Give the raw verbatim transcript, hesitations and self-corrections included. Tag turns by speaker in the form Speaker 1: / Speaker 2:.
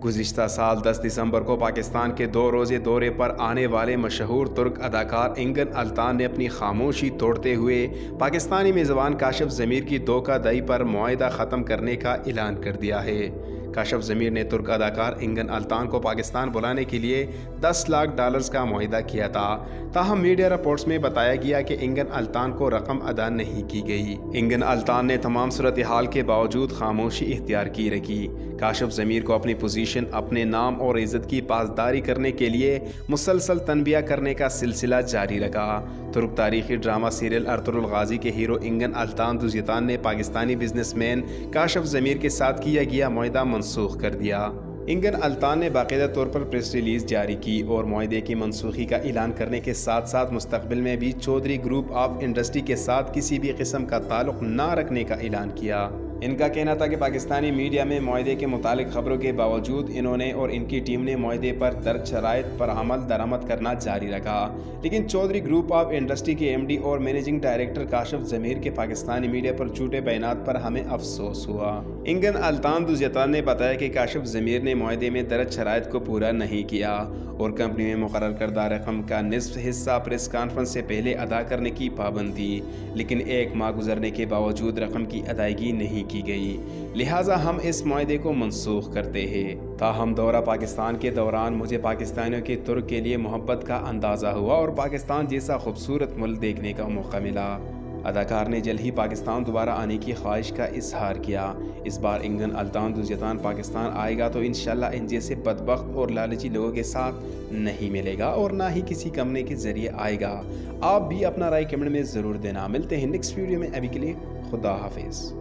Speaker 1: گزشتہ سال دس دسمبر کو پاکستان کے دو روزے دورے پر آنے والے مشہور ترک اداکار انگن التان نے اپنی خاموشی توڑتے ہوئے پاکستانی میزبان کاشف ضمیر کی دھوکہ دہی پر معاہدہ ختم کرنے کا اعلان کر دیا ہے۔ کاشف ضمیر نے ترک اداکار انگن التان کو پاکستان بلانے کے لیے دس لاکھ ڈالرز کا معاہدہ کیا تھا، تاہم میڈیا رپورٹس میں بتایا گیا کہ انگن التان کو رقم ادا نہیں کی گئی۔ انگن التان نے تمام صورتحال کے باوجود خاموشی اختیار کی رکھی۔ کاشف ضمیر کو اپنی پوزیشن، اپنے نام اور عزت کی پاسداری کرنے کے لیے مسلسل تنبیہ کرنے کا سلسلہ جاری رکھا۔ ترک تاریخی ڈرامہ سیریل ارطغرل غازی کے ہیرو انگن التان دوزیتان نے پاکستانی بزنس مین کاشف ضمیر کے ساتھ کیا گیا معاہدہ منسوخ کر دیا۔ انگن التان نے باقاعدہ طور پر پریس ریلیز جاری کی اور معاہدے کی منسوخی کا اعلان کرنے کے ساتھ ساتھ مستقبل میں بھی چودھری گروپ آف انڈسٹری کے ساتھ کسی بھی قسم کا تعلق نہ رکھنے کا اعلان کیا۔ ان کا کہنا تھا کہ پاکستانی میڈیا میں معاہدے کے متعلق خبروں کے باوجود انہوں نے اور ان کی ٹیم نے معاہدے پر درج شرائط پر عمل درآمد کرنا جاری رکھا، لیکن چودھری گروپ آف انڈسٹری کے ایم ڈی اور مینیجنگ ڈائریکٹر کاشف ضمیر کے پاکستانی میڈیا پر جھوٹے بیانات پر ہمیں افسوس ہوا۔ انگن التان دوزیتان نے بتایا کہ کاشف ضمیر نے معاہدے میں درج شرائط کو پورا نہیں کیا اور کمپنی میں مقرر کردہ رقم کا نصف حصہ پریس کانفرنس سے پہلے ادا کرنے کی پابند تھی، لیکن ایک ماہ گزرنے کے باوجود رقم کی ادائیگی نہیں کی گئی، لہٰذا ہم اس معاہدے کو منسوخ کرتے ہیں۔ تاہم دورہ پاکستان کے دوران مجھے پاکستانیوں کے ترک کے لیے محبت کا اندازہ ہوا اور پاکستان جیسا خوبصورت ملک دیکھنے کا موقع ملا۔ اداکار نے جلد ہی پاکستان دوبارہ آنے کی خواہش کا اظہار کیا۔ اس بار انگن التان دوزیتان پاکستان آئے گا تو انشاءاللہ ان جیسے بدبخت اور لالچی لوگوں کے ساتھ نہیں ملے گا اور نہ ہی کسی کمپنی کے ذریعے آئے گا۔ آپ بھی اپنا رائے کمنٹ میں ضرور دینا۔ ملتے ہیں نیکسٹ ویڈیو میں، ابھی کے لیے خدا حافظ۔